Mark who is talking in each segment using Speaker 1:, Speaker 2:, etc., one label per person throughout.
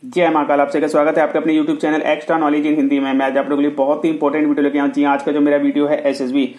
Speaker 1: जय महाकाल। आप सबका स्वागत है आपके अपने YouTube channel extra knowledge in Hindi में। मैं आज आप लोगों के लिए बहुत ही इंपॉर्टेंट वीडियो लेके आया हूं। जी आज का जो मेरा वीडियो है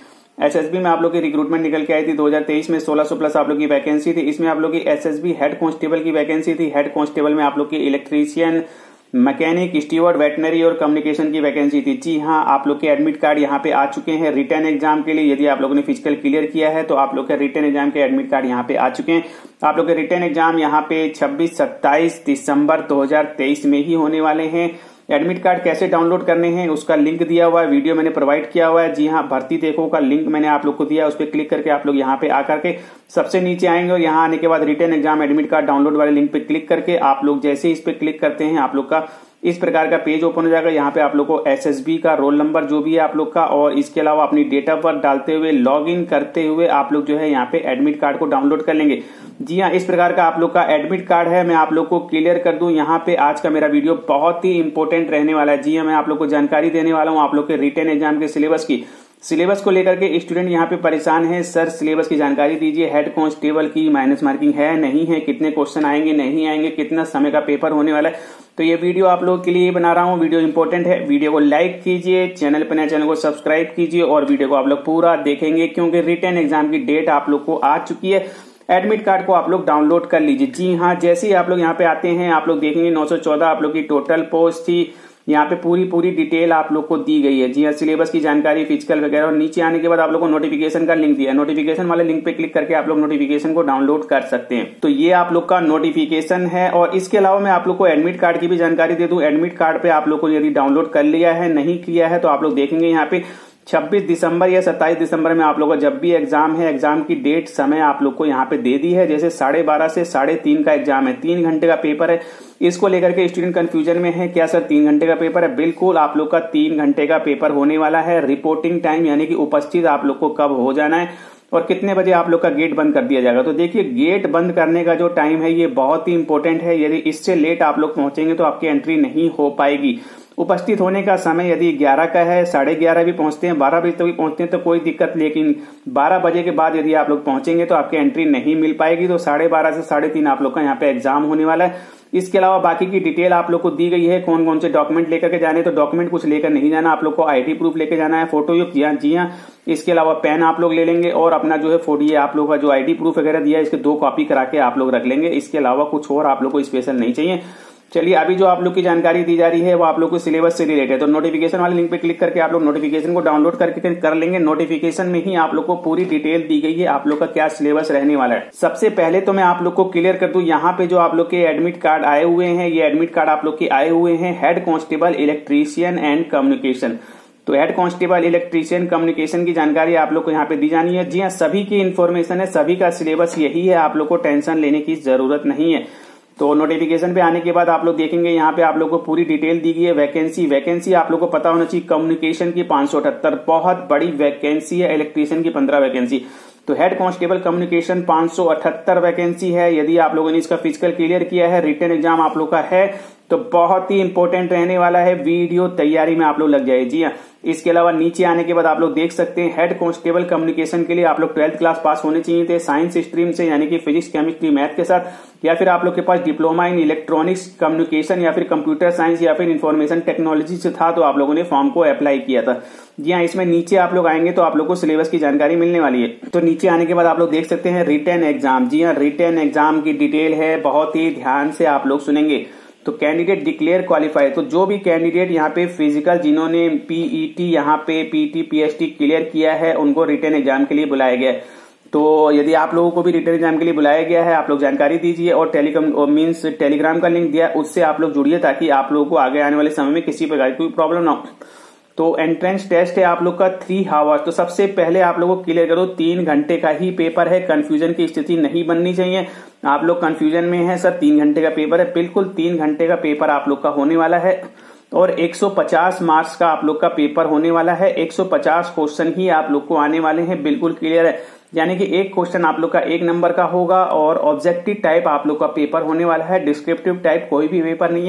Speaker 1: एसएसबी में आप लोग की रिक्रूटमेंट निकल के आई थी 2023 में 1600 प्लस आप लोग की वैकेंसी थी। इसमें आप लोग की एसएसबी हेड कांस्टेबल की वैकेंसी थी। हेड कांस्टेबल में आप लोग की इलेक्ट्रीशियन, मैकेनिक, स्टीवर्ड, वेटनरी और कम्युनिकेशन की वैकेंसी थी। जी हाँ, आप लोग के एडमिट कार्ड यहाँ पे आ चुके हैं रिटर्न एग्जाम के लिए। यदि आप लोगों ने फिजिकल क्लियर किया है तो आप लोग के रिटर्न एग्जाम के एडमिट कार्ड यहाँ पे आ चुके हैं। आप लोग के रिटर्न एग्जाम यहाँ पे 26-27 दिसंबर 2023 में ही होने वाले हैं। एडमिट कार्ड कैसे डाउनलोड करने हैं उसका लिंक दिया हुआ है, वीडियो मैंने प्रोवाइड किया हुआ है। जी हाँ, भर्ती देखो का लिंक मैंने आप लोग को दिया है, उस पर क्लिक करके आप लोग यहाँ पे आकर के सबसे नीचे आएंगे और यहाँ आने के बाद written exam admit card download वाले लिंक पे क्लिक करके आप लोग जैसे इस पे क्लिक करते हैं आप लोग का इस प्रकार का पेज ओपन हो जाएगा। यहाँ पे आप लोग को एसएसबी का रोल नंबर जो भी है आप लोग का और इसके अलावा अपनी डेट ऑफ बर्थ डालते हुए लॉग इन करते हुए आप लोग जो है यहाँ पे एडमिट कार्ड को डाउनलोड कर लेंगे। जी हाँ, इस प्रकार का आप लोग का एडमिट कार्ड है। मैं आप लोग को क्लियर कर दूं, यहाँ पे आज का मेरा वीडियो बहुत ही इंपॉर्टेंट रहने वाला है। जी हाँ, मैं आप लोग को जानकारी देने वाला हूँ आप लोग के रिटर्न एग्जाम के सिलेबस को लेकर के स्टूडेंट यहाँ पे परेशान है। सर सिलेबस की जानकारी दीजिए, हेड कांस्टेबल की माइनस मार्किंग है नहीं है, कितने क्वेश्चन आएंगे नहीं आएंगे, कितना समय का पेपर होने वाला है। तो ये वीडियो आप लोगों के लिए बना रहा हूँ, वीडियो इंपॉर्टेंट है। वीडियो को लाइक कीजिए, चैनल पर नए चैनल को सब्सक्राइब कीजिए और वीडियो को आप लोग पूरा देखेंगे क्योंकि रिटर्न एग्जाम की डेट आप लोग को आ चुकी है। एडमिट कार्ड को आप लोग डाउनलोड कर लीजिए। जी हाँ, जैसे ही आप लोग यहाँ पे आते हैं आप लोग देखेंगे 914 आप लोग की टोटल पोस्ट थी। यहाँ पे पूरी डिटेल आप लोग को दी गई है। जी हाँ, सिलेबस की जानकारी, फिजिकल वगैरह और नीचे आने के बाद आप लोग को नोटिफिकेशन का लिंक दिया है। नोटिफिकेशन वाले लिंक पे क्लिक करके आप लोग नोटिफिकेशन को डाउनलोड कर सकते हैं। तो ये आप लोग का नोटिफिकेशन है और इसके अलावा मैं आप लोग को एडमिट कार्ड की भी जानकारी दे दूं। एडमिट कार्ड पे आप लोग को यदि डाउनलोड कर लिया है नहीं किया है तो आप लोग देखेंगे यहाँ पे 26 दिसंबर या 27 दिसंबर में आप लोगों का जब भी एग्जाम है, एग्जाम की डेट समय आप लोग को यहाँ पे दे दी है। जैसे 12:30 से 3:30 का एग्जाम है, 3 घंटे का पेपर है। इसको लेकर के स्टूडेंट कंफ्यूजन में है, क्या सर 3 घंटे का पेपर है? बिल्कुल आप लोग का 3 घंटे का पेपर होने वाला है। रिपोर्टिंग टाइम यानी कि उपस्थित आप लोग को कब हो जाना है और कितने बजे आप लोग का गेट बंद कर दिया जाएगा। तो देखिए, गेट बंद करने का जो टाइम है ये बहुत ही इंपॉर्टेंट है। यदि इससे लेट आप लोग पहुंचेंगे तो आपकी एंट्री नहीं हो पाएगी। उपस्थित होने का समय यदि 11 का है, 11:30 भी पहुंचते हैं, 12 बजे तक भी पहुंचते हैं तो कोई दिक्कत, लेकिन 12 बजे के बाद यदि आप लोग पहुंचेंगे तो आपकी एंट्री नहीं मिल पाएगी। तो 12:30 से 3:30 आप लोग का यहाँ पे एग्जाम होने वाला है। इसके अलावा बाकी की डिटेल आप लोग को दी गई है, कौन कौन से डॉक्यूमेंट लेकर के जाने। तो डॉक्यूमेंट कुछ लेकर नहीं जाना, आप लोग को आईडी प्रूफ लेकर जाना है, फोटो युक्त। जी हाँ, इसके अलावा पेन आप लोग ले लेंगे और अपना जो है फोटो, ये आप लोग का जो आईडी प्रूफ वगैरह दिया है इसके 2 कॉपी करा के आप लोग रख लेंगे। इसके अलावा कुछ और आप लोग को स्पेशल नहीं चाहिए। चलिए, अभी जो आप लोग की जानकारी दी जा रही है वो आप लोग को सिलेबस से रिलेटेड है। तो नोटिफिकेशन वाले लिंक पे क्लिक करके आप लोग नोटिफिकेशन को डाउनलोड करके कर लेंगे। नोटिफिकेशन में ही आप लोग को पूरी डिटेल दी गई है आप लोग का क्या सिलेबस रहने वाला है। सबसे पहले तो मैं आप लोग को क्लियर कर दूं, यहाँ पे जो आप लोग के एडमिट कार्ड आए हुए हैं, ये एडमिट कार्ड आप लोग के आए हुए हैं head constable, electrician and communication. तो हेड कांस्टेबल, इलेक्ट्रीशियन, कम्युनिकेशन की जानकारी आप लोग को यहाँ पे दी जानी है। जी हाँ, सभी की इन्फॉर्मेशन है, सभी का सिलेबस यही है, आप लोग को टेंशन लेने की जरूरत नहीं है। तो नोटिफिकेशन पे आने के बाद आप लोग देखेंगे यहाँ पे आप लोग को पूरी डिटेल दी गई है। वैकेंसी आप लोग को पता होना चाहिए, कम्युनिकेशन की 578 बहुत बड़ी वैकेंसी है, इलेक्ट्रीशियन की 15 वैकेंसी। तो हेड कांस्टेबल कम्युनिकेशन 578 वैकेंसी है। यदि आप लोगों ने इसका फिजिकल क्लियर किया है, रिटर्न एग्जाम आप लोग का है तो बहुत ही इंपॉर्टेंट रहने वाला है। वीडियो तैयारी में आप लोग लग जाए। जी हाँ, इसके अलावा नीचे आने के बाद आप लोग देख सकते हैं हेड कांस्टेबल कम्युनिकेशन के लिए आप लोग 12th क्लास पास होने चाहिए थे, साइंस स्ट्रीम से यानी कि फिजिक्स, केमिस्ट्री, मैथ के साथ, या फिर आप लोग के पास डिप्लोमा इन इलेक्ट्रॉनिक्स कम्युनिकेशन या फिर कंप्यूटर साइंस या फिर इंफॉर्मेशन टेक्नोलॉजी से था तो आप लोगों ने फॉर्म को अप्लाई किया था। जी हाँ, इसमें नीचे आप लोग आएंगे तो आप लोग को सिलेबस की जानकारी मिलने वाली है। तो नीचे आने के बाद आप लोग देख सकते हैं रिटर्न एग्जाम। जी हाँ, रिटर्न एग्जाम की डिटेल है, बहुत ही ध्यान से आप लोग सुनेंगे। तो कैंडिडेट डिक्लेयर क्वालिफाई, तो जो भी कैंडिडेट यहाँ पे फिजिकल जिन्होंने पीईटी यहाँ पे पीटी पीएचडी क्लियर किया है उनको रिटर्न एग्जाम के लिए बुलाया गया है। तो यदि आप लोगों को भी रिटर्न एग्जाम के लिए बुलाया गया है आप लोग जानकारी दीजिए और टेलीग्राम का लिंक दिया उससे आप लोग जुड़िए ताकि आप लोगों को आगे आने वाले समय में किसी प्रकार की कोई प्रॉब्लम ना हो। तो एंट्रेंस टेस्ट है आप लोग का 3 आवर्स। तो सबसे पहले आप लोगों को क्लियर करो 3 घंटे का ही पेपर है, कंफ्यूजन की स्थिति नहीं बननी चाहिए। आप लोग कंफ्यूजन में है सर 3 घंटे का पेपर है, बिल्कुल 3 घंटे का पेपर आप लोग का होने वाला है और 150 मार्क्स का आप लोग का पेपर होने वाला है। 150 क्वेश्चन ही आप लोग को आने वाले हैं, बिल्कुल क्लियर है। यानी कि एक क्वेश्चन आप लोग का 1 नंबर का होगा और ऑब्जेक्टिव टाइप आप लोग का पेपर होने वाला है, डिस्क्रिप्टिव टाइप कोई भी पेपर नहीं है।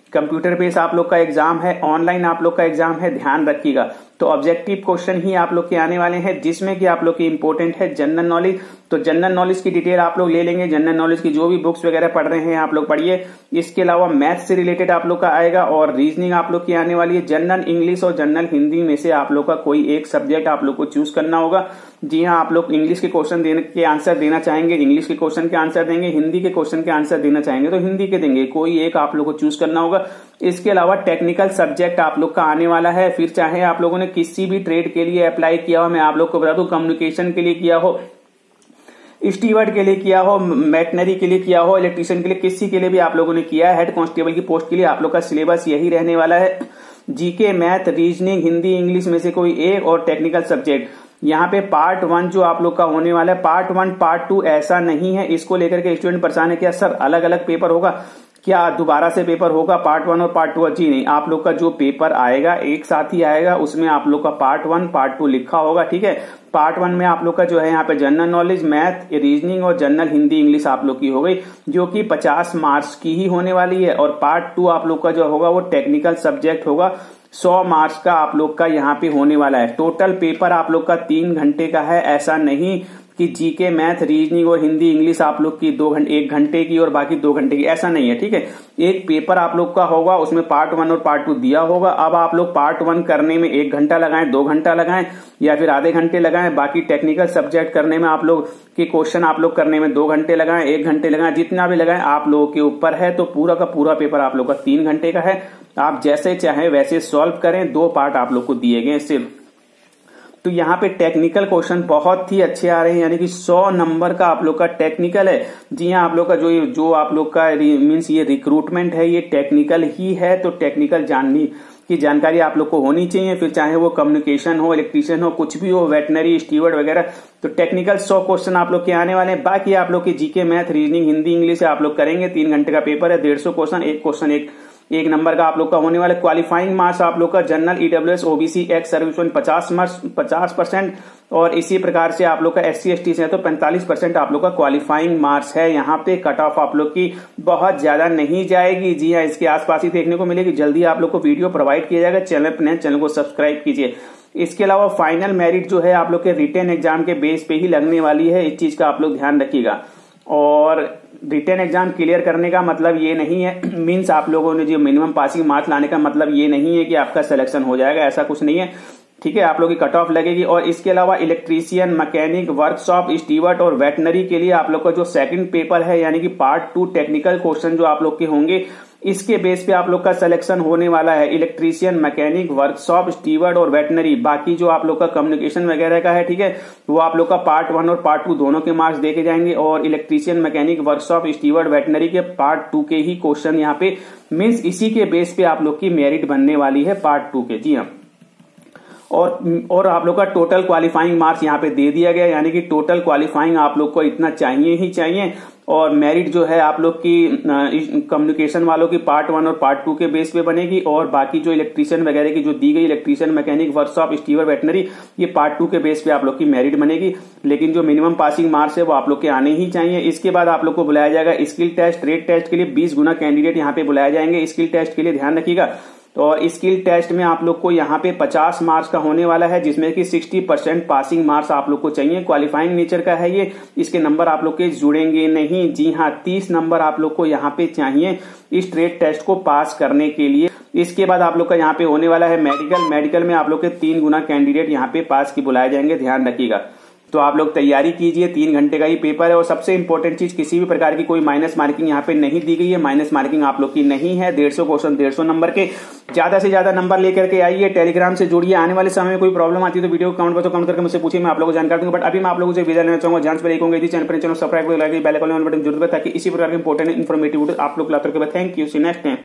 Speaker 1: कंप्यूटर बेस आप लोग का एग्जाम है, ऑनलाइन आप लोग का एग्जाम है, ध्यान रखिएगा। तो ऑब्जेक्टिव क्वेश्चन ही आप लोग के आने वाले हैं, जिसमें कि आप लोग की इंपॉर्टेंट है जनरल नॉलेज। तो जनरल नॉलेज की डिटेल आप लोग ले लेंगे, जनरल नॉलेज की जो भी बुक्स वगैरह पढ़ रहे हैं आप लोग पढ़िए। इसके अलावा मैथ से रिलेटेड आप लोग का आएगा और रीजनिंग आप लोग की आने वाली है। जनरल इंग्लिश और जनरल हिंदी में से आप लोग का कोई एक सब्जेक्ट आप लोग को चूज करना होगा। जी हाँ, आप लोग इंग्लिश के क्वेश्चन के आंसर देना चाहेंगे, इंग्लिश के क्वेश्चन के आंसर देंगे, हिंदी के क्वेश्चन के आंसर देना चाहेंगे तो हिंदी के देंगे, कोई एक आप लोग को चूज करना होगा। इसके अलावा टेक्निकल सब्जेक्ट आप लोग का आने वाला है। फिर चाहे आप लोगों ने किसी भी ट्रेड के लिए अप्लाई किया हो, मैं आप लोग को बता दूं, कम्युनिकेशन के लिए किया हो, स्टीवर्ड के लिए किया हो, वेटनरी के लिए किया हो, इलेक्ट्रीशियन के लिए, किसी के लिए भी आप लोगों ने किया है, हेड कांस्टेबल की पोस्ट के लिए आप लोग का सिलेबस यही रहने वाला है। GK, math, reasoning, Hindi, English में से कोई एक और टेक्निकल सब्जेक्ट। यहाँ पे पार्ट 1 जो आप लोग का होने वाला है, पार्ट 1 पार्ट 2 ऐसा नहीं है। इसको लेकर के स्टूडेंट परेशान है क्या सर अलग अलग पेपर होगा, क्या दोबारा से पेपर होगा पार्ट 1 और पार्ट 2? जी नहीं, आप लोग का जो पेपर आएगा एक साथ ही आएगा, उसमें आप लोग का पार्ट 1 पार्ट 2 लिखा होगा, ठीक है। पार्ट 1 में आप लोग का जो है यहाँ पे जनरल नॉलेज, मैथ, रीजनिंग और जनरल हिंदी इंग्लिश आप लोग की हो गई, जो कि 50 मार्क्स की ही होने वाली है। और पार्ट 2 आप लोग का जो होगा वो टेक्निकल सब्जेक्ट होगा, 100 मार्क्स का आप लोग का यहाँ पे होने वाला है। टोटल पेपर आप लोग का 3 घंटे का है, ऐसा नहीं कि जीके, मैथ, रीजनिंग और हिंदी इंग्लिश आप लोग की 1 घंटे की और बाकी 2 घंटे की, ऐसा नहीं है, ठीक है। एक पेपर आप लोग का होगा, उसमें पार्ट 1 और पार्ट 2 दिया होगा। अब आप लोग पार्ट 1 करने में 1 घंटा लगाएं, 2 घंटा लगाएं या फिर आधे घंटे लगाएं, बाकी टेक्निकल सब्जेक्ट करने में आप लोग के क्वेश्चन आप लोग करने में 2 घंटे लगाएं, 1 घंटे लगाएं, जितना भी लगाएं आप लोगों के ऊपर है। तो पूरा का पूरा पेपर आप लोग का 3 घंटे का है, आप जैसे चाहें वैसे सॉल्व करें। 2 पार्ट आप लोग को दिए गए सिर्फ। तो यहाँ पे टेक्निकल क्वेश्चन बहुत ही अच्छे आ रहे हैं, यानी कि 100 नंबर का आप लोग का टेक्निकल है। जी हाँ, आप लोग का जो आप लोग का मीन्स ये रिक्रूटमेंट है ये टेक्निकल ही है। तो टेक्निकल जानने की जानकारी आप लोग को होनी चाहिए, फिर चाहे वो कम्युनिकेशन हो, इलेक्ट्रीशियन हो, कुछ भी हो, वेटनरी, स्टीवर्ड वगैरह। तो टेक्निकल 100 क्वेश्चन आप लोग के आने वाले हैं। बाकी आप लोग के GK, math, reasoning, Hindi, English आप लोग करेंगे। 3 घंटे का पेपर है, 150 क्वेश्चन, एक क्वेश्चन एक नंबर का आप लोग का होने वाला। क्वालिफाइंग मार्क्स आप लोग का general, EWS, OBC, ex serviceman 50% और इसी प्रकार से आप लोग का SC ST से है तो 45% आप लोग का क्वालिफाइंग मार्क्स है। यहाँ पे कट ऑफ आप लोग की बहुत ज्यादा नहीं जाएगी। जी हाँ, इसके आसपास ही देखने को मिलेगी। जल्दी आप लोग को वीडियो प्रोवाइड किया जाएगा। चैनल को सब्सक्राइब कीजिए। इसके अलावा फाइनल मेरिट जो है आप लोग के रिटन एग्जाम के बेस पे ही लगने वाली है, इस चीज का आप लोग ध्यान रखिएगा। और रिटन एग्जाम क्लियर करने का मतलब ये नहीं है, मीन्स आप लोगों ने जो मिनिमम पासिंग मार्क्स लाने का मतलब ये नहीं है कि आपका सिलेक्शन हो जाएगा, ऐसा कुछ नहीं है, ठीक है। आप लोग की कट ऑफ लगेगी। और इसके अलावा इलेक्ट्रीशियन, मैकेनिक, वर्कशॉप, स्टीवर्ड और वेटनरी के लिए आप लोग का जो सेकंड पेपर है, यानी कि पार्ट 2 टेक्निकल क्वेश्चन जो आप लोग के होंगे, इसके बेस पे आप लोग का सिलेक्शन होने वाला है। इलेक्ट्रीशियन, मैकेनिक, वर्कशॉप, स्टीवर्ड और वेटनरी, बाकी जो आप लोग का कम्युनिकेशन वगैरह का है, ठीक है, वो आप लोग का पार्ट 1 और पार्ट 2 दोनों के मार्क्स देखे जाएंगे। और electrician, mechanic, workshop, steward, veterinary के पार्ट 2 के ही क्वेश्चन यहाँ पे मीन्स इसी के बेस पे आप लोग की मेरिट बनने वाली है पार्ट 2 के। जी हाँ, और आप लोग का टोटल क्वालिफाइंग मार्क्स यहाँ पे दे दिया गया, यानी कि टोटल क्वालिफाइंग आप लोग को इतना चाहिए ही चाहिए। और मेरिट जो है आप लोग की कम्युनिकेशन वालों की पार्ट 1 और पार्ट 2 के बेस पे बनेगी। और बाकी जो इलेक्ट्रीशियन वगैरह की जो दी गई, electrician, mechanic, workshop, steward, veterinary, ये पार्ट 2 के बेस पे आप लोग की मेरिट बनेगी। लेकिन जो मिनिमम पासिंग मार्क्स है वो आप लोग के आने ही चाहिए। इसके बाद आप लोग को बुलाया जाएगा स्किल टेस्ट, ट्रेड टेस्ट के लिए 20 गुना कैंडिडेट यहाँ पे बुलाए जाएंगे स्किल टेस्ट के लिए, ध्यान रखिएगा। और स्किल टेस्ट में आप लोग को यहाँ पे 50 मार्क्स का होने वाला है, जिसमें कि 60% पासिंग मार्क्स आप लोग को चाहिए। क्वालिफाइंग नेचर का है ये, इसके नंबर आप लोग के जुड़ेंगे नहीं। जी हाँ, 30 नंबर आप लोग को यहाँ पे चाहिए इस ट्रेड टेस्ट को पास करने के लिए। इसके बाद आप लोग का यहाँ पे होने वाला है मेडिकल में आप लोग के 3 गुना कैंडिडेट यहाँ पे पास की बुलाए जाएंगे, ध्यान रखिएगा। तो आप लोग तैयारी कीजिए, 3 घंटे का ही पेपर है। और सबसे इंपॉर्टेंट चीज, किसी भी प्रकार की कोई माइनस मार्किंग यहाँ पे नहीं दी गई है, माइनस मार्किंग आप लोग की नहीं है। 150 क्वेश्चन 150 नंबर के, ज्यादा से ज्यादा नंबर लेकर के आइए। टेलीग्राम से जुड़िए, आने वाले समय में कोई प्रॉब्लम आती है तो वीडियो कमेंट बॉक्स में कमेंट करके मुझसे पूछिए, मैं आप लोगों को जानकारी दूंगा। बट अभी मैं आप लोगों से विदा लेना चाहूंगा, जांच पर एक होंगे। चैनल पर सब्सक्राइब करके बेल आइकन बटन जरूर, ताकि इसी प्रकार के इंपॉर्टेंट इन्फॉर्मेटिव वीडियो आप लोग लाते रहे। Thank you, see next time.